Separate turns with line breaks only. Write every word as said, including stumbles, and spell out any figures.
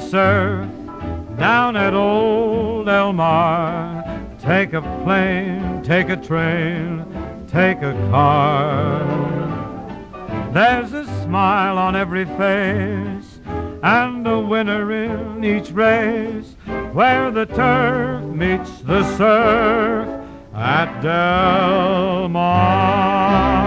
surf down at old El Mar. Take a plane, take a train, take a car. There's a smile on every face and a winner in each race, where the turf meets the surf at Del Mar.